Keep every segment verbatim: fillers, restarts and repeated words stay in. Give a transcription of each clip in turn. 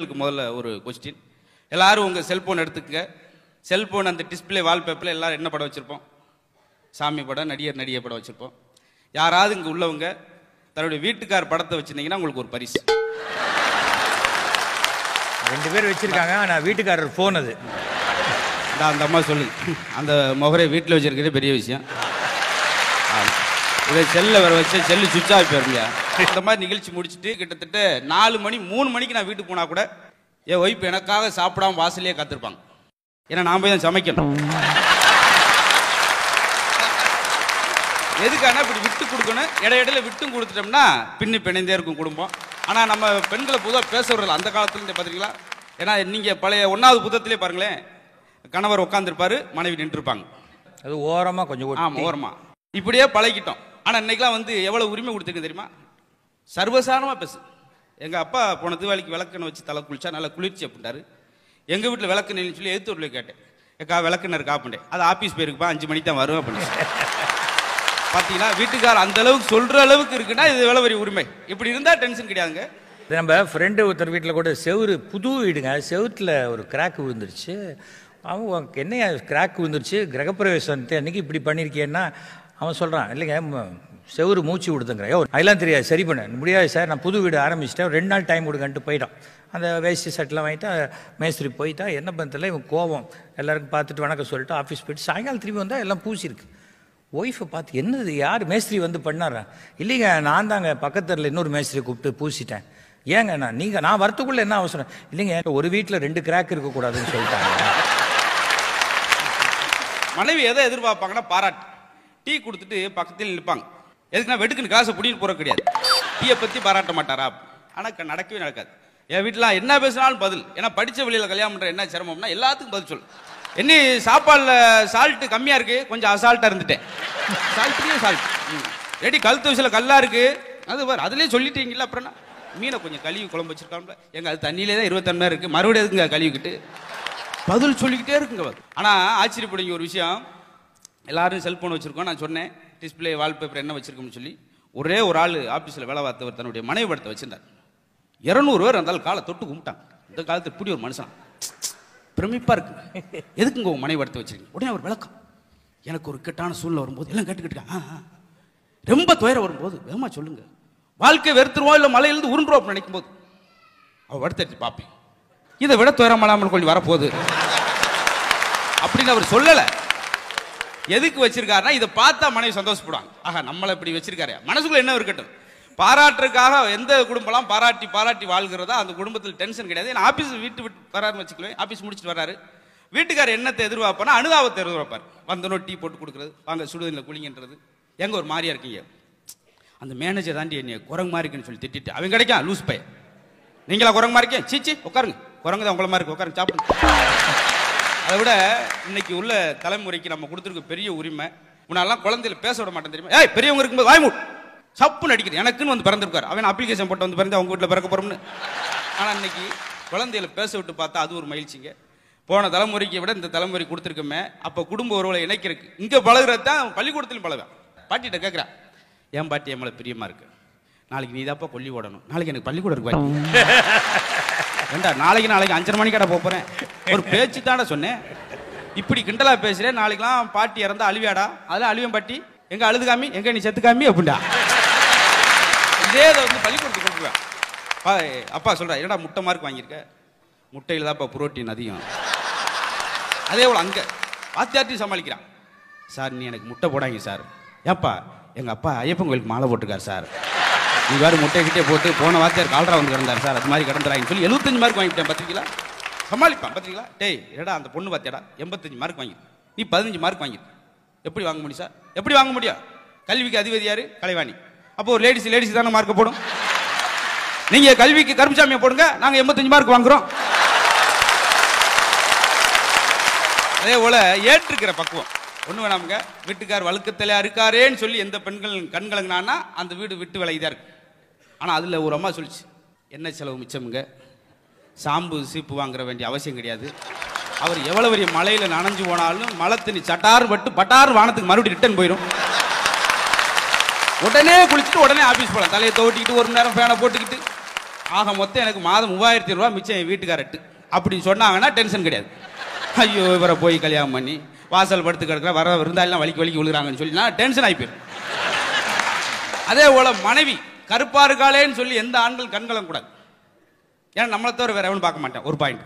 முதல்ல ஒரு क्वेश्चन எல்லாரும் உங்க செல்போன் எடுத்துக்கங்க செல்போன் அந்த டிஸ்ப்ளே வால்பேப்பர்ல எல்லாரும் என்ன படம் வச்சிருப்போம் சாமி படம் நடிகர் நடிகை படம் வச்சிருப்போம் யாராவது இங்க உள்ளவங்க தன்னுடைய வீட்டுக்கார படத்தை வச்சிருந்தீங்கன்னா உங்களுக்கு ஒரு பரிசு ரெண்டு பேர் வச்சிருக்காங்க நான் வீட்டுக்காரர் போன் அது அந்த அம்மா சொல்லு அந்த முகரை வீட்டில் வச்சிருக்கிறது பெரிய விஷயம் இதை செல்ல வர வச்சு செல்லு சுவிட்ச் ஆஃப் போயிருங்க இந்த மாதிரி நிகழ்ச்சி முடிச்சுட்டு கிட்டத்தட்ட நாலு மணி மூணு மணிக்கு நான் வீட்டுக்கு போனா கூட என் ஒய்ஃப் எனக்காக சாப்பிடாம வாசலையே காத்திருப்பாங்க ஏன்னா நான் போய் தான் சமைக்கணும் எதுக்கான இப்படி விட்டு கொடுக்கணும் இடையிடையில விட்டும் கொடுத்துட்டோம்னா பின்னு பிணைந்தே இருக்கும் குடும்பம் ஆனால் நம்ம பெண்களை பொதுவாக பேச விடல அந்த காலத்துல பார்த்தீங்களா ஏன்னா நீங்கள் பழைய ஒன்றாவது புத்தகத்திலே பாருங்களேன் கணவர் உட்காந்துருப்பாரு மனைவி நின்றுருப்பாங்க அது ஓரமாக கொஞ்சம் ஆமாம் ஓரமாக இப்படியே பழகிட்டோம் ஆனால் இன்னைக்கெல்லாம் வந்து எவ்வளோ உரிமை கொடுத்துருக்கு தெரியுமா சர்வசாதாரணமாக பேசு எங்கள் அப்பா போன தீபாவளிக்கு விளக்குன்னு வச்சு தலை குளிச்சா நல்லா குளிர்ச்சி அப்படின்ட்டாரு எங்கள் வீட்டில் விளக்கு நின்று சொல்லி எழுத்தூரில் கேட்டேன் ஏக்கா விளக்குன்னு இருக்கா அப்படின்ட்டேன் அது ஆஃபீஸ் போயிருக்குப்பா அஞ்சு மணிக்கு தான் வரும் அப்படின்னு பார்த்தீங்கன்னா வீட்டுக்கார அந்த அளவுக்கு சொல்கிற அளவுக்கு இருக்குன்னா இது எவ்வளோ பெரிய உரிமை இப்படி இருந்தால் டென்ஷன் கிடையாதுங்க நம்ம ஃப்ரெண்டு ஒருத்தர் வீட்டில் கூட செவுரு புது வீடுங்க செவுத்தில் ஒரு கிராக் விழுந்துருச்சு அவன் என்ன கிராக் விழுந்துருச்சு கிரகப்பிரவேசம் அன்னைக்கு இப்படி பண்ணியிருக்கேன்னா அவன் சொல்கிறான் இல்லைங்க செவுரு மூச்சு விடுதுங்கிறேன் அதெல்லாம் தெரியாது சரி பண்ண முடியாது சார் நான் புது வீடு ஆரம்பிச்சிட்டேன் ரெண்டு நாள் டைம் கொடுங்கன்ட்டு போயிட்டான் அந்த வேஸ்டி சட்டெலாம் வாங்கிட்டா மேஸ்திரி போயிட்டா என்ன பண்ணதில்ல இவன் கோவம் எல்லாருக்கும் பார்த்துட்டு வணக்கம் சொல்லிட்டு ஆஃபீஸ் போயிட்டு சாயங்காலம் திரும்பி வந்தால் எல்லாம் பூசிருக்கு ஒய்ஃபை பார்த்து என்னது யார் மேஸ்திரி வந்து பண்ணாரா இல்லைங்க நான் தாங்க பக்கத்தில் இன்னொரு மேஸ்திரி கூப்பிட்டு பூசிட்டேன் ஏங்க நான் நீங்கள் நான் வரத்துக்குள்ளே என்ன அவசரம் இல்லைங்க ஒரு வீட்டில் ரெண்டு கிராக் இருக்கக்கூடாதுன்னு சொல்லிட்டாங்க மனைவி எதை எதிர்பார்ப்பாங்கன்னா பாராட்டு டீ கொடுத்துட்டு பக்கத்தில் நிற்பாங்க எதுக்குன்னா வெட்டுக்குன்னு காசை புடின்னு போகிற கிடையாது டீயை பற்றி பாராட்ட மாட்டாரா ஆனால் நடக்கவே நடக்காது என் வீட்டில் என்ன பேசினாலும் பதில் ஏன்னா படித்த வழியில் கல்யாணம் பண்ணுற என்ன சிரமம்னா எல்லாத்துக்கும் பதில் சொல்லு என்ன சாப்பாடில் சால்ட்டு கம்மியாக இருக்குது கொஞ்சம் அசால்ட்டாக இருந்துட்டேன் சால்ட்டுலேயே சால்ட் ரெடி கல் தூசியில் கல்லாக இருக்குது அது பாரு அதுலேயே சொல்லிட்டீங்களா அப்புறம்னா மீனை கொஞ்சம் கழுவி குழம்பு வச்சிருக்காங்களா எங்க அது தண்ணியிலே தான் இருபத்தொன்னு நேரம் இருக்குது மறுபடியும் எதுக்குங்க கழுவிக்கிட்டு பதில் சொல்லிக்கிட்டே இருக்குங்க ஆனால் ஆச்சரியப்படுங்க ஒரு விஷயம் எல்லாரும் செல்ஃபோன் வச்சுருக்கோம் நான் சொன்னேன் டிஸ்பிளே வால்பேப்பர் என்ன வச்சுருக்கோம்னு சொல்லி ஒரே ஒரு ஆள் ஆஃபீஸில் வேலை பார்த்தவர் தன்னுடைய மனைவி படத்தை வச்சுருந்தார் இரநூறு பேர் இருந்தாலும் காலை தொட்டு கும்பிட்டாங்க இந்த காலத்தில் இப்படி ஒரு மனுஷன் பிரமிப்பாக இருக்குங்க எதுக்குங்க உங்கள் மனைவி படத்தை வச்சுருக்கீங்க உடனே அவர் விளக்கம் எனக்கு ஒரு கெட்டான சூழ்நிலை வரும்போது எல்லாம் கேட்டுக்கிட்டாங்க ரொம்ப துயரம் வரும்போது வேகமாக சொல்லுங்கள் வாழ்க்கை வெறுத்துருவோம் இல்லை மலையிலேருந்து உருண்டுருவோம் நினைக்கும் போது அவள் படுத்து பார்ப்பேன் இதை விட துயரம் மலாமல் கொஞ்சம் வரப்போகுது அப்படின்னு அவர் சொல்லலை எதுக்கு வச்சிருக்காருன்னா இதை பார்த்தா மனைவி சந்தோஷப்படுவாங்க ஆஹா நம்மளை இப்படி வச்சிருக்காரு மனசுக்குள்ள என்ன இருக்கட்டும் பாராட்டுறதுக்காக எந்த குடும்பம்லாம் பாராட்டி பாராட்டி வாழ்கிறதா அந்த குடும்பத்தில் டென்ஷன் கிடையாது ஏன்னா ஆஃபீஸ் வீட்டு விட்டு வராருன்னு வச்சுக்கலேன் ஆஃபீஸ் முடிச்சுட்டு வராரு வீட்டுக்காரர் என்னத்தை எதிர்பார்ப்பானா அனுதாபத்தை எதிர்பார்ப்பார் வந்தனோ டீ போட்டு கொடுக்குறது வாங்க சுடுதண்ணில் குளிங்கன்றது எங்க ஒரு மாதிரியா இருக்கீங்க அந்த மேனேஜர் தாண்டி என்ன குரங்கு மாதிரி இருக்குன்னு சொல்லி திட்டிட்டு அவன் கிடைக்கும் லூஸ் பையன் நீங்களா குரங்கு மாதிரி இருக்கேன் சீச்சி உட்காருங்க குரங்கு தான் உங்களை மாதிரி இருக்கு உட்காருங்க சாப்பிடுங்க அதை விட இன்னைக்கு உள்ள தலைமுறைக்கு நம்ம கொடுத்துருக்க பெரிய உரிமை முன்னாலாம் குழந்தையில பேச விட மாட்டேன் தெரியுமா ஏய் பெரியவங்க இருக்கும்போது வாய் மூட் சப்புன்னு அடிக்கிறது எனக்குன்னு வந்து பிறந்திருக்காரு அவன் அப்ளிகேஷன் போட்டு வந்து பிறந்து அவங்க வீட்டில் பிறக்க போறோம்னு ஆனால் இன்னைக்கு குழந்தையில பேச விட்டு பார்த்தா அது ஒரு மகிழ்ச்சிங்க போன தலைமுறைக்கு விட இந்த தலைமுறை கொடுத்துருக்கோமே அப்போ குடும்ப உறவுகளை இணைக்கிறதுக்கு இங்கே பழகிறது தான் பள்ளிக்கூடத்திலும் பழவேன் பாட்டிகிட்ட கேட்குறேன் என் பாட்டி என் மேலே பிரியமா இருக்கு நாளைக்கு நீ தாப்பா கொல்லி ஓடணும் நாளைக்கு எனக்கு பள்ளிக்கூடம் இருக்கு ஏண்டா நாளைக்கு நாளைக்கு அஞ்சரை மணிக்கடை போகிறேன் ஒரு பேச்சு தானே சொன்னேன் இப்படி கிண்டலா பேசுறேன் நாளைக்கெல்லாம் பாட்டி இறந்தா அழுவியாடா அதெல்லாம் அழுவேன் பாட்டி எங்க அழுது காமி எங்க நீ செத்து காமி அப்படின்டா இதே வந்து பள்ளிக்கூடத்துக்கு கொடுக்குவேன் அப்பா சொல்றா என்னடா முட்டை மார்க் வாங்கியிருக்க முட்டையில் தான்ப்பா புரோட்டீன் அதிகம் அதே போல் அங்கே வாத்தியார்த்தையும் சமாளிக்கிறான் சார் நீ எனக்கு முட்டை போடாங்க சார் ஏப்பா எங்கள் அப்பா ஐயப்பன் கோயிலுக்கு மாலை போட்டிருக்காரு சார் நீ வேறு முட்டை கிட்டே போட்டு போன வாத்தியார் கால்ரா வந்து கிடந்தார் சார் அது மாதிரி கிடந்துறாங்கன்னு சொல்லி எழுபத்தஞ்சு மார்க் வாங்கிட்டேன் பார்த்துருக்கீங்களா சமாளிப்பான் பார்த்துருக்கீங்களா டேய் ஏடா அந்த பொண்ணு பார்த்தியாடா எண்பத்தஞ்சு மார்க் வாங்கி நீ பதினஞ்சு மார்க் வாங்கி எப்படி வாங்க முடியும் சார் எப்படி வாங்க முடியும் கல்விக்கு அதிபதி யாரு கலைவாணி அப்போ ஒரு லேடிஸ் லேடிஸ் தானே மார்க்கை போடும் நீங்கள் கல்விக்கு கருப்புசாமியை போடுங்க நாங்கள் எண்பத்தஞ்சு மார்க் வாங்குறோம் அதே போல் ஏற்றுக்கிற பக்குவம் ஒன்று வேணாமுங்க வீட்டுக்கார் வழுக்கத்திலே இருக்காரேன்னு சொல்லி எந்த பெண்கள் கண்கலங்கினான்னா அந்த வீடு விட்டு விலைதான் இருக்கு ஆனால் அதில் ஒரு அம்மா சொல்லிச்சு என்ன செலவு மிச்சமுங்க சாம்பு சீப்பு வாங்குற வேண்டிய அவசியம் கிடையாது அவர் எவ்வளோ பெரிய மலையில் நனைஞ்சு போனாலும் மழை தண்ணி சட்டார் பட்டு பட்டார் வானத்துக்கு மறுபடியும் ரிட்டர்ன் போயிடும் உடனே குளிச்சுட்டு உடனே ஆஃபீஸ் போகலாம் தலையை துவட்டிக்கிட்டு ஒரு மணி நேரம் ஃபேனை போட்டுக்கிட்டு ஆக மொத்தம் எனக்கு மாதம் மூவாயிரத்தி ரூபா மிச்சம் என் வீட்டுக்காரட்டு அப்படின்னு சொன்னாங்கன்னா டென்ஷன் கிடையாது. ஐயோ இவரை போய் கல்யாணம் பண்ணி வாசல் படுத்து கிடக்கிற வர விருந்தாலாம் வலிக்கு வலிக்கு விழுகிறாங்கன்னு சொல்லி நான் டென்ஷன் ஆகிப்பேன். அதே போல மனைவி கருப்பா இருக்காளேன்னு சொல்லி எந்த ஆண்கள் கண்கலம் கூடாது. ஏன்னா நம்மளை தவிர வேற எவனும் பார்க்க மாட்டேன். ஒரு பாயிண்ட்.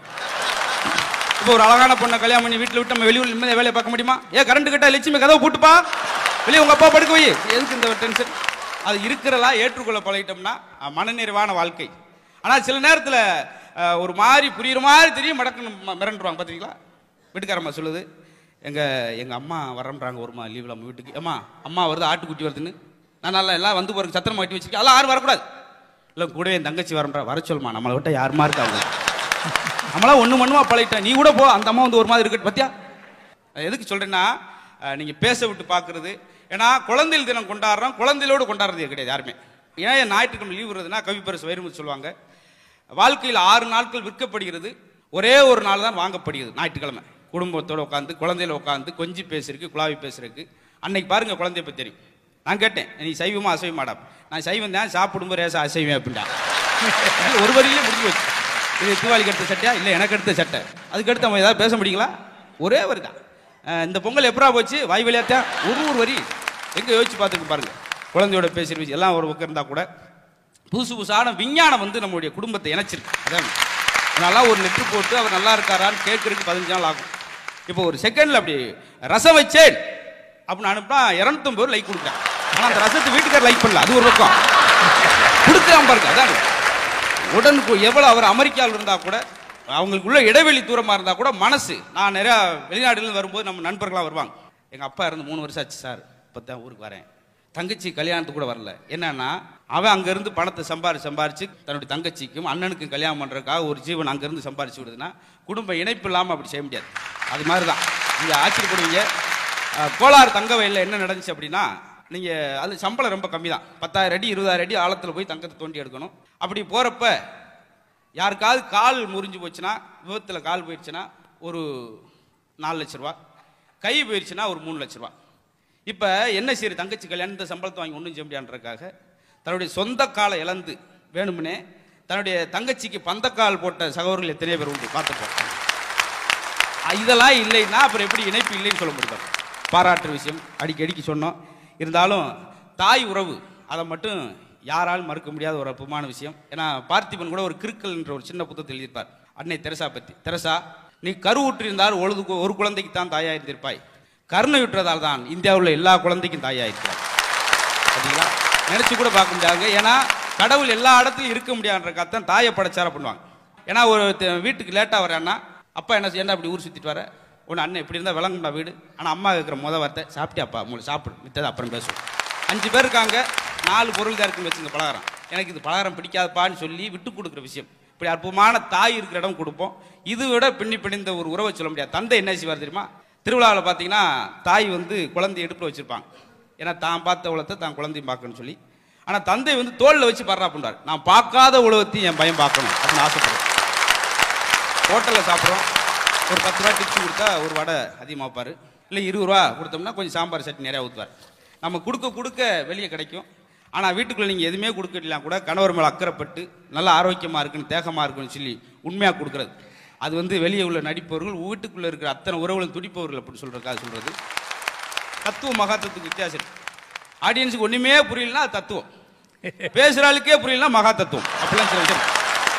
இப்போ ஒரு அழகான பொண்ணை கல்யாணம் பண்ணி வீட்டில் விட்டு நம்ம வெளியூர் நிம்மதியாக வேலையை பார்க்க முடியுமா? ஏ கரண்ட் கிட்ட லட்சுமி கதவை போட்டுப்பா, வெளியே உங்க அப்பா படுக்க வை, எதுக்கு இந்த டென்ஷன்? அது இருக்கிறதா ஏற்றுக்கொள்ள பழகிட்டோம்னா மனநிறைவான வாழ்க்கை. ஆனால் சில நேரத்தில் ஒரு மாதிரி புரியுற மாதிரி தெரியும், மடக்குன்னு மிரண்டுருவாங்க. பார்த்தீங்களா? வீட்டுக்காரம்மா சொல்லுது, எங்க எங்க அம்மா வரன்றாங்க ஒருமா லீவில் நம்ம வீட்டுக்கு. அம்மா அம்மா வருது, ஆட்டுக்குட்டி வருதுன்னு. நான் நல்லா எல்லாம் வந்து போறதுக்கு சத்திரமா கட்டி வச்சுருக்கேன், அதெல்லாம் யாரும் வரக்கூடாது. இல்லை கூடவே என் தங்கச்சி வரன்றா, வர சொல்லுமா, நம்மளை விட்ட யாருமா இருக்காங்க, நம்மளா ஒன்று மண்ணுமா பழகிட்டேன், நீ கூட போ, அந்த அம்மா வந்து ஒரு மாதிரி இருக்கட்டும். பத்தியா எதுக்கு சொல்றேன்னா, நீங்க பேச விட்டு பார்க்கறது. ஏன்னா குழந்தைகள் தினம் கொண்டாடுறோம், குழந்தைகளோடு கொண்டாடுறது கிடையாது யாருமே. ஏன் ஞாயிற்றுக்கிழமை லீவ் வருதுன்னா, கவிப்பரசு வைரமுத்து சொல்லுவாங்க, வாழ்க்கையில் ஆறு நாட்கள் விற்கப்படுகிறது, ஒரே ஒரு நாள் தான் வாங்கப்படுகிறது ஞாயிற்றுக்கிழமை. குடும்பத்தோடு உட்காந்து குழந்தையில உட்காந்து கொஞ்சி பேசுறதுக்கு, குழாவி பேசுறதுக்கு. அன்னைக்கு பாருங்க குழந்தைய பற்றி தெரியும். நான் கேட்டேன், நீ சைவமா அசைவமாடா? நான் சைவம் தான், சாப்பிடும்போது ரேசா அசைவேன் அப்படின்டா. ஒரு வரியிலே முடிஞ்சு வச்சு, இது தீபாவளிக்கு எடுத்த சட்டையா இல்லை எனக்கு எடுத்த சட்டை, அதுக்கு எடுத்து அவன் ஏதாவது பேச முடியுங்களா? ஒரே வரி தான். இந்த பொங்கல் எப்படா போச்சு, வாய் வழியாத்தான், ஒரு ஒரு வரி எங்கே யோசிச்சு பார்த்துக்கு பாருங்க. குழந்தையோட பேசுகிற விஷயம் எல்லாம் ஒரு பக்கம் இருந்தால் கூட புதுசு புதுசான விஞ்ஞானம் வந்து நம்மளுடைய குடும்பத்தை இணைச்சிருக்கு. அதான் நல்லா ஒரு லெட்ரு போட்டு அவர் நல்லா இருக்காரான்னு கேட்கறதுக்கு பதினஞ்சு நாள் ஆகும். இப்போ ஒரு செகண்டில் அப்படி ரசம் வச்சேன் அப்படின்னு அனுப்பினா இரநூத்தம்பது பேர் லைக் கொடுக்குறேன். ஆனால் அந்த ரசத்தை வீட்டுக்கார் லைக் பண்ணல, அது ஒரு பக்கம் கொடுக்குறான் பாருங்க. அதான் உடனுக்கு எவ்வளோ அவர் அமெரிக்காவில் இருந்தால் கூட, அவங்களுக்குள்ள இடைவெளி தூரமாக இருந்தால் கூட மனசு. நான் நிறையா வெளிநாடுகள் வரும்போது நம்ம நண்பர்களாக வருவாங்க. எங்கள் அப்பா இருந்து மூணு வருஷம் ஆச்சு சார், இப்போ தான் ஊருக்கு வரேன். தங்கச்சி கல்யாணத்துக்கு கூட வரல. என்னன்னா அவன் அங்கேருந்து பணத்தை சம்பாரி சம்பாரிச்சு தன்னுடைய தங்கச்சிக்கும் அண்ணனுக்கும் கல்யாணம் பண்ணுறதுக்காக ஒரு ஜீவன் அங்கேருந்து சம்பாரிச்சு விடுதுன்னா குடும்ப இணைப்பு இல்லாமல் அப்படி செய்ய முடியாது. அது மாதிரி தான் நீங்கள் ஆச்சரியப்படுவீங்க. கோலார் தங்க வயலில் என்ன நடந்துச்சு அப்படின்னா, நீங்கள் அது சம்பளம் ரொம்ப கம்மி தான், பத்தாயிரம் அடி இருபதாயிரம் அடி ஆழத்தில் போய் தங்கத்தை தோண்டி எடுக்கணும். அப்படி போகிறப்ப யாருக்காவது கால் முறிஞ்சு போச்சுன்னா, விபத்தில் கால் போயிடுச்சுன்னா ஒரு நாலு லட்ச ரூபா, கை போயிடுச்சுன்னா ஒரு மூணு லட்ச ரூபா. இப்போ என்ன சரி தங்கச்சி கல்யாணத்தை சம்பளத்தை வாங்கி ஒன்றும் செய்ய முடியாதுன்றதுக்காக தன்னுடைய சொந்த காலை இழந்து வேணும்னே தன்னுடைய தங்கச்சிக்கு பந்தக்கால் போட்ட சகோதரர்கள் எத்தனையோ பேர் உண்டு, பார்த்துப்போம். இதெல்லாம் இல்லைன்னா அப்புறம் எப்படி இணைப்பு இல்லைன்னு சொல்ல முடியும். பாராட்டுற விஷயம் அடிக்கடிக்கு சொன்னோம். இருந்தாலும் தாய் உறவு அதை மட்டும் யாராலும் மறுக்க முடியாத ஒரு அற்புதமான விஷயம். ஏன்னா பார்த்திபன் கூட ஒரு கிறுக்கல் என்ற ஒரு சின்ன புத்தகத்தை எழுதியிருப்பார் அன்னை தெரசா பற்றி. தெரசா, நீ கருவுற்றிருந்தால் ஒழுது ஒரு குழந்தைக்கு தான் தாயாக இருந்திருப்பாய், கருணை விட்டுறதால் தான் இந்தியாவில் எல்லா குழந்தைக்கும் தாயாக இருக்கிறார். சரிங்களா? நினைச்சு கூட பார்க்க முடியாது. ஏன்னா கடவுள் எல்லா இடத்துலையும் இருக்க முடியாதுன்றக்காகத்தான் தாயை படைச்சார பண்ணுவாங்க. ஏன்னா ஒரு வீட்டுக்கு லேட்டாக வரேன்னா அப்பா என்ன செய்ய, அப்படி ஊர் சுற்றிட்டு வர ஒன்று அண்ணன் இப்படி இருந்தால் விளங்கும்டா வீடு. ஆனால் அம்மா கேட்குற முத வார்த்தை சாப்பிட்டியாப்பா, உங்களுக்கு சாப்பிடு, மித்ததை அப்புறம் பேசுவோம். அஞ்சு பேர் இருக்காங்க, நாலு பொருள் தான் இருக்குன்னு வச்சுங்க பலகாரம், எனக்கு இது பலகாரம் பிடிக்காதப்பான்னு சொல்லி விட்டு கொடுக்குற விஷயம். இப்படி அற்புதமான தாய் இருக்கிற இடம் கொடுப்போம். இது விட பின்னி பிணிந்த ஒரு உறவை சொல்ல முடியாது. தந்தை என்ன செய்வார் தெரியுமா? திருவிழாவில் பார்த்தீங்கன்னா தாய் வந்து குழந்தை எடுப்பில் வச்சுருப்பாங்க, ஏன்னா தான் பார்த்த உலகத்தை தான் குழந்தையும் பார்க்கணும்னு சொல்லி. ஆனால் தந்தை வந்து தோளில் வச்சு பாடுறா பண்ணுறாரு, நான் பார்க்காத உலகத்தையும் என் பையன் பார்க்கணும் அப்படின்னு ஆசைப்படுறேன். ஹோட்டலில் சாப்பிட்றோம், ஒரு பத்து ரூபா டிப்ஸ் கொடுத்தா ஒரு வடை அதிகமாக வைப்பார், இல்லை இருபது ரூபா கொடுத்தோம்னா கொஞ்சம் சாம்பார் சட்னி நிறையா ஊற்றுவார். நம்ம கொடுக்க கொடுக்க வெளியே கிடைக்கும். ஆனால் வீட்டுக்குள்ளே நீங்கள் எதுவுமே கொடுக்கலாம் கூட கணவர் மேலே அக்கறைப்பட்டு நல்லா ஆரோக்கியமாக இருக்குன்னு தேகமாக இருக்குன்னு சொல்லி உண்மையாக கொடுக்குறது. அது வந்து வெளியே உள்ள நடிப்பவர்கள், வீட்டுக்குள்ளே இருக்கிற அத்தனை உறவுகளும் துடிப்பவர்கள் அப்படின்னு சொல்கிறதுக்காக சொல்கிறது. தத்துவம் மகாத்தத்துவத்துக்கு வித்தியாசம் இருக்கு. ஆடியன்ஸுக்கு ஒன்றுமே புரியலன்னா அது தத்துவம், பேசுகிறாளுக்கே புரியலன்னா மகா தத்துவம். அப்படிலாம் சில விஷயம்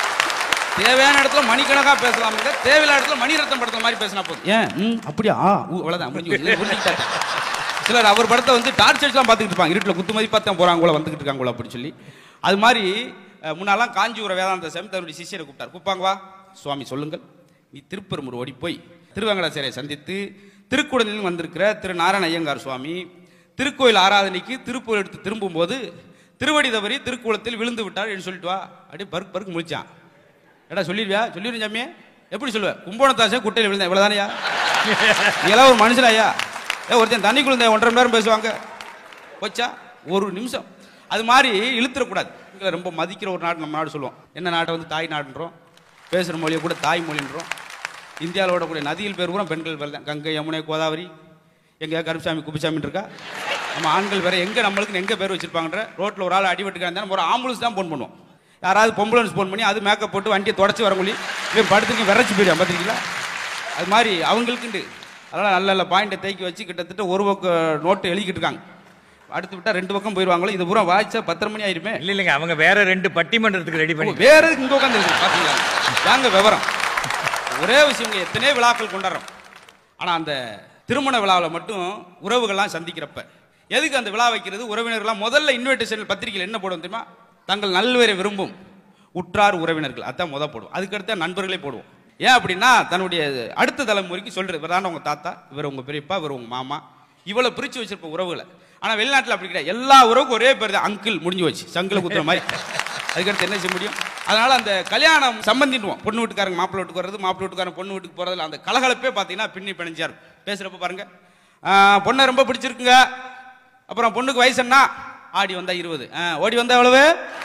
தேவையான இடத்துல மணிக்கணக்காக பேசலாம், தேவையில்லாத இடத்துல மணிரத்னம் படத்தில் மாதிரி பேசினா போதும். ஏன் ம் அப்படியா அவ்வளோதான் முடிஞ்சு. சிலர் அவர் படத்தை வந்து டார்ச் அடிச்சுலாம் பார்த்துக்கிட்டு இருப்பாங்க, இருட்டில் குத்து மதி பார்த்தா போகிறாங்களோ வந்துக்கிட்டு இருக்காங்களோ அப்படின்னு சொல்லி. அது மாதிரி முன்னாலாம் காஞ்சிபுரம் வேதாந்த சாமி தன்னுடைய சிஷியரை கூப்பிட்டார். கூப்பாங்க, வா சுவாமி சொல்லுங்கள். நீ திருப்பெரும்பூர் ஓடி போய் திருவேங்கடாச்சேரியை சந்தித்து திருக்குடலில் வந்திருக்கிற திரு நாராயண ஐயங்கார் சுவாமி திருக்கோயில் ஆராதனைக்கு திருப்பூர் எடுத்து திரும்பும்போது திருவடி தவறி திருக்குளத்தில் விழுந்து விட்டார் என்று சொல்லிட்டு வா. அப்படியே பருக்கு பருக்கு முழிச்சான். ஏடா சொல்லிடுவியா? சொல்லிடுவேன் சாமியே. எப்படி சொல்லுவேன்? கும்போணத்தாசை குட்டையில் விழுந்தேன், இவ்வளோதானையா? இதெல்லாம் ஒரு மனுஷனாயா? ஏ ஒருத்தன் தண்ணிக்குள்ள ஒன்றரை மணி நேரம் பேசுவாங்க, போச்சா ஒரு நிமிஷம். அது மாதிரி இழுத்துடக்கூடாது. ரொம்ப மதிக்கிற ஒரு நாடு நம்ம நாடு சொல்லுவோம். என்ன நாட்டை வந்து தாய் நாடுன்றோம், பேசுகிற மொழியை கூட தாய் மொழின்றோம். இந்தியாவில் ஓடக்கூடிய நதியில் பேர் கூட பெண்கள் பேர் தான். கங்கை, யமுனை, கோதாவரி, எங்கே கருப்புசாமி குப்புசாமின்னு இருக்கா. நம்ம ஆண்கள் வேற எங்கே நம்மளுக்கு எங்கே பேர் வச்சிருப்பாங்கன்ற ரோட்டில் ஒரு ஆள் அடிபட்டுக்காக இருந்தாலும் ஒரு ஆம்புலன்ஸ் தான் ஃபோன் பண்ணுவோம். யாராவது பொம்பளன்ஸ் ஃபோன் பண்ணி அது மேக்கப் போட்டு வண்டியை தொடச்சி வர சொல்லி இவன் படுத்துக்கு விரைச்சி போயிடும் பார்த்துருக்கீங்களா? அது மாதிரி அவங்களுக்குண்டு அதனால் நல்ல நல்ல பாயிண்ட்டை தேக்கி வச்சு கிட்டத்தட்ட ஒரு பக்கம் நோட்டு எழுதிக்கிட்டு இருக்காங்க. அடுத்து விட்டா ரெண்டு பக்கம் போயிடுவாங்களோ. இது பூரா வாய்ச்சா பத்தரை மணி ஆயிருமே. இல்லை இல்லைங்க, அவங்க வேற ரெண்டு பட்டிமன்றத்துக்கு ரெடி பண்ணி வேற இங்கே உட்காந்து பார்த்தீங்களா? தாங்க விவரம். ஒரே விஷயம், எத்தனை விழாக்கள் கொண்டாடுறோம். ஆனால் அந்த திருமண விழாவில் மட்டும் உறவுகள்லாம் சந்திக்கிறப்ப எதுக்கு அந்த விழா வைக்கிறது? உறவினர்கள்லாம் முதல்ல இன்விடேஷன் பத்திரிகையில் என்ன போடுவோம் தெரியுமா? தங்கள் நல்வரை விரும்பும் உற்றார் உறவினர்கள், அதான் முதல் போடுவோம். அதுக்கடுத்த நண்பர்களே போடுவோம். ஏன் அப்படின்னா தன்னுடைய அடுத்த தலைமுறைக்கு சொல்றது, இவர் தான் உங்க தாத்தா, இவர் உங்க பெரியப்பா, இவர் உங்க மாமா, இவ்வளவு பிரிச்சு வச்சிருப்ப உறவுகளை. ஆனா வெளிநாட்டில் அப்படி கிடையாது. எல்லா உறவுக்கும் ஒரே பேர் தான், அங்கிள், முடிஞ்சு வச்சு சங்கில குத்துற மாதிரி. அதுக்கடுத்து என்ன செய்ய முடியும்? அதனால அந்த கல்யாணம் சம்பந்திடுவோம். பொண்ணு வீட்டுக்காரங்க மாப்பிள்ளை வீட்டுக்கு வர்றது, மாப்பிள்ளை வீட்டுக்காரங்க பொண்ணு வீட்டுக்கு போறதுல அந்த கலகலப்பே பார்த்தீங்கன்னா பின்னி பிணைஞ்சா இருக்கும். பேசுறப்ப பாருங்க, பொண்ணை ரொம்ப பிடிச்சிருக்குங்க, அப்புறம் பொண்ணுக்கு வயசு என்ன? ஆடி வந்தா இருபது, ஓடி வந்தா எவ்வளவு?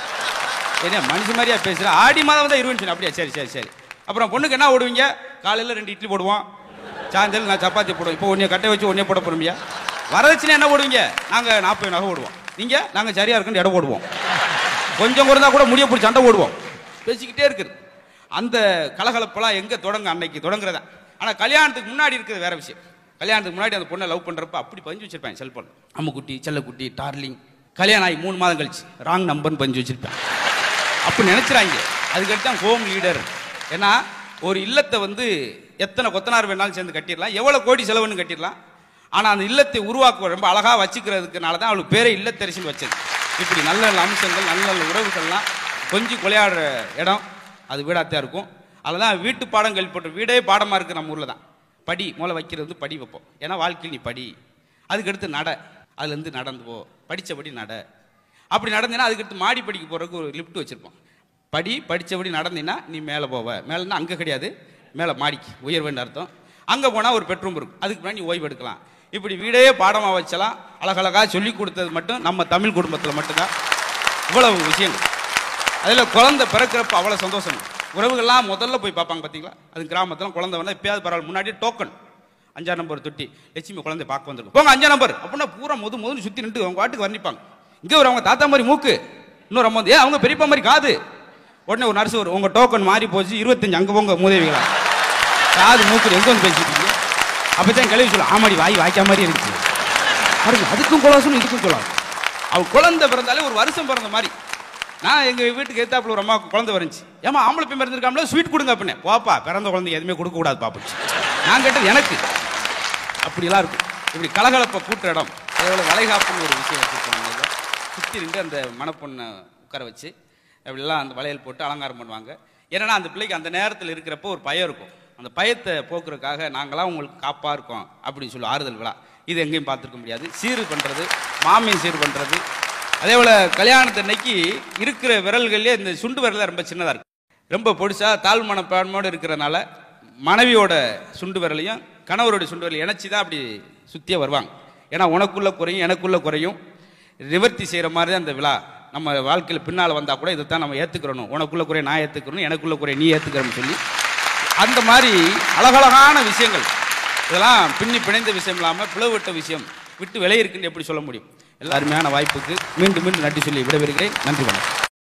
என்ன மனுஷன் மாதிரியா பேசுற? ஆடி மாதம் வந்தா இருபது. அப்படியா? சரி சரி சரி. அப்புறம் பொண்ணுக்கு என்ன ஓடுவீங்க? காலையில் ரெண்டு இட்லி போடுவோம், சாயந்தரம் நான் சப்பாத்தி போடுவோம். இப்போ ஒன்னே கட்டை வச்சு ஒன்னே போட போறோம்யா. வரதட்சணை என்ன போடுவீங்க? நாங்கள் நாற்பது நகை போடுவோம். நீங்கள் நாங்கள் சரியா இருக்குன்னு இடம் போடுவோம். கொஞ்சம் குறைந்தா கூட முடிய பிடிச்சி சண்டை போடுவோம். பேசிக்கிட்டே இருக்குது. அந்த கலகலப்பெல்லாம் எங்கே தொடங்க? அன்னைக்கு தொடங்குறதா. ஆனால் கல்யாணத்துக்கு முன்னாடி இருக்கிறது வேற விஷயம். கல்யாணத்துக்கு முன்னாடி அந்த பொண்ணை லவ் பண்ணுறப்ப அப்படி பஞ்சு வச்சிருப்பேன். செல்போன் அம்முக்குட்டி, செல்லக்குட்டி, டார்லிங். கல்யாணம் ஆகி மூணு மாதம் கழிச்சு ராங் நம்பர்னு பஞ்சு வச்சிருப்பேன். அப்படி நினைச்சிடாங்க. அதுக்கடுத்து தான் ஹோம் லீடர். ஏன்னா ஒரு இல்லத்தை வந்து எத்தனை கொத்தனார் வேணாலும் சேர்ந்து கட்டிடலாம், எவ்வளோ கோடி செலவுன்னு கட்டிடலாம். ஆனால் அந்த இல்லத்தை உருவாக்க ரொம்ப அழகாக வச்சுக்கிறதுக்குனால தான் அவளுக்கு பேரே இல்லத்தரசின்னு வச்சது. இப்படி நல்ல நல்ல அம்சங்கள், நல்ல நல்ல உறவுகள்லாம் கொஞ்சம் கொலையாடுற இடம் அது வீடாத்தான் இருக்கும். அதில் தான் வீட்டு பாடம் கேள்விப்பட்ட வீடே பாடமாக இருக்குது நம்ம ஊரில் தான். படி மூளை வைக்கிறது வந்து படி வைப்போம். ஏன்னா வாழ்க்கையில் நீ படி, அதுக்கடுத்து நட, அதுலேருந்து நடந்து போ, படித்தபடி நட. அப்படி நடந்தீங்கன்னா அதுக்கடுத்து மாடி படிக்க போகிறதுக்கு ஒரு லிஃப்ட் வச்சுருப்போம். படி, படித்தபடி நடந்தீங்கன்னா நீ மேலே போவ. மேலேன்னா அங்கே கிடையாது, மேலே மாடிக்கு உயர்வுன்னு அர்த்தம். அங்கே போனால் ஒரு பெட்ரூம் இருக்கும், அதுக்கு முன்னாடி நீ ஓய்வு எடுக்கலாம். இப்படி வீடே பாடமாக வச்சலாம். அழகழகாக சொல்லி கொடுத்தது மட்டும் நம்ம தமிழ் குடும்பத்தில் மட்டும்தான். இவ்வளவு விஷயங்கள். அதில் குழந்தை பிறக்கிறப்ப அவ்வளோ சந்தோஷம். உறவுகள்லாம் முதல்ல போய் பார்ப்பாங்க பார்த்தீங்களா? அது கிராமத்தில் குழந்தை வந்தால் எப்பயாவது பரவாயில்ல, முன்னாடி டோக்கன் அஞ்சாம் நம்பர் தொட்டி லட்சுமி குழந்தை பார்க்க வந்துருக்கும். போங்க அஞ்சாம் நம்பர் அப்படின்னா பூரா முது முதல்னு சுற்றி நின்று அவங்க வாட்டுக்கு வர்ணிப்பாங்க. இங்கே ஒரு அவங்க தாத்தா மாதிரி மூக்கு, இன்னொரு அம்மா வந்து ஏன் அவங்க பெரியப்பா மாதிரி காது. உடனே ஒரு நர்ஸ் வரும், உங்கள் டோக்கன் மாறி போச்சு இருபத்தஞ்சு, அங்கே போங்க மூதேவிகளா, காது மூக்கு எங்கே வந்து பேசிட்டு இருக்கீங்க? அப்போ தான் கிளவி சொல்லும், ஆமாடி வாய் வாய்க்கா மாதிரி இருந்துச்சு பாருங்க. அதுக்கும் கொலாசும் இதுக்கும் கொலாசு. அவள் குழந்தை பிறந்தாலே ஒரு வருஷம் பிறந்த மாதிரி. நான் எங்கள் வீட்டுக்கு எத்தாப்புல ஒரு அம்மாவுக்கு குழந்தை வந்துச்சு. ஏமா ஆம்பளை பையன் பிறந்திருக்காமல ஸ்வீட் கொடுங்க அப்படின்னு. போப்பா, பிறந்த குழந்தை எதுவுமே கொடுக்க கூடாது பாப்பிச்சு. நான் கேட்டது எனக்கு. அப்படிலாம் இருக்கும். இப்படி கலகலப்பை கூட்டுற இடம். அதோட வளைகாப்புன்னு ஒரு விஷயம் வச்சுருக்கோம். சுற்றி நின்று அந்த மணப்பொண்ணை உட்கார வச்சு அப்படிலாம் அந்த வளையல் போட்டு அலங்காரம் பண்ணுவாங்க. ஏன்னா அந்த பிள்ளைக்கு அந்த நேரத்தில் இருக்கிறப்போ ஒரு பயம் இருக்கும். அந்த பயத்தை போக்குறதுக்காக நாங்களாம் உங்களுக்கு காப்பாக இருக்கோம் அப்படின்னு சொல்லி ஆறுதல் விழா. இது எங்கேயும் பார்த்துருக்க முடியாது. சீர் பண்ணுறது, மாமியம் சீர் பண்ணுறது. அதே போல் கல்யாணத்தன்னைக்கு இருக்கிற விரல்கள்லேயே இந்த சுண்டு விரல் ரொம்ப சின்னதாக இருக்கும். ரொம்ப பொடிசாக தாழ்மன பான்மோடு இருக்கிறனால மனைவியோட சுண்டு விரலையும் கணவரோட சுண்டு விரலையும் இணைச்சி தான் அப்படி சுற்றியே வருவாங்க. ஏன்னா உனக்குள்ள குறையும் எனக்குள்ள குறையும் நிவர்த்தி செய்கிற மாதிரி தான் அந்த விழா. நம்ம வாழ்க்கையில் பின்னால் வந்தால் கூட இதை தான் நம்ம ஏற்றுக்கிறணும். உனக்குள்ள குறைய நான் ஏற்றுக்கிறணும், எனக்குள்ள குறைய நீ ஏற்றுக்கிறன்னு சொல்லி அந்த மாதிரி அழகழகான விஷயங்கள். இதெல்லாம் பின்னி பிணைந்த விஷயம் இல்லாமல் பிளவுவிட்ட விஷயம் விட்டு விலை இருக்குன்னு எப்படி சொல்ல முடியும்? எல்லாருமையான வாய்ப்புக்கு மீண்டும் மீண்டும் நன்றி சொல்லி விடைபெறுகிறேன். நன்றி வணக்கம்.